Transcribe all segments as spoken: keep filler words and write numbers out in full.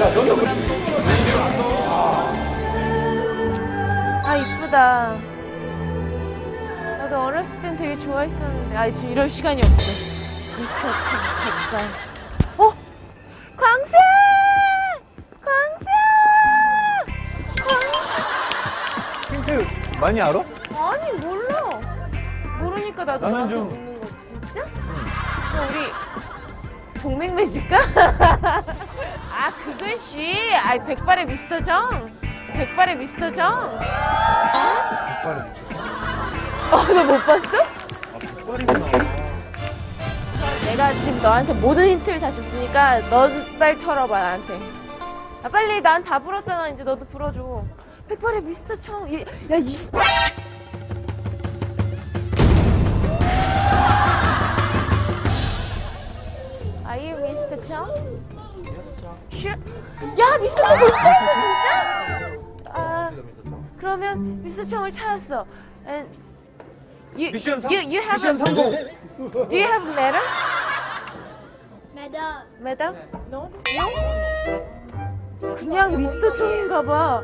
아, 이쁘다. 나도 어렸을 땐 되게 좋아했었는데. 아, 지금 이럴 시간이 없어. 미스터 참 백발. 어? 광수! 광수! 광수! 힌트 많이 알아? 아니, 몰라. 모르니까 나도 나는 나한테 좀- 묻는 거지, 진짜? 그럼 우리 동맹 맺을까? 아, 그글씨. 아, 백발의 미스터 정. 백발의 미스터 정. 백발이. 어, 너 못 봤어? 아, 백발이구나. 내가 지금 너한테 모든 힌트를 다 줬으니까 너 빨리 털어봐, 나한테. 아, 빨리. 난 다 불었잖아. 이제 너도 불어줘. 백발의 미스터 청. 이, 야, 이 씨. Are you 미스터 청? 슈. 야, 미스터 청 벌써 찾았어, 진짜? 아, 그러면 미스터 청을 찾았어. And you, 미션 성 you, you have 미션 a, 성공. Do you have a medal? Medal. medal? No? No? 그냥 미스터 청인가 봐.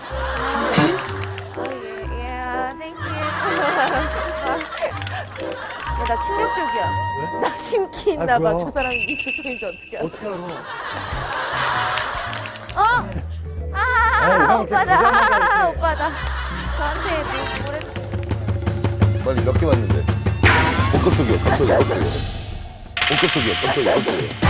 Oh, yeah, yeah, thank you. 야, 나 충격적이야. 왜? 나 심기 있나 아, 봐. 뭐야? 저 사람이 미스터 청인지 어떻게 알아? 어떻게 알아? 어? 아, 아유, 형, 오빠다. 이렇게 아, 오빠다. 저한테 뭐, 뭐래. 빨리 몇 개 왔는데? 본격적이요, 깜짝이야, 깜짝이야. 본격적이요, 깜짝이야, 깜짝이야.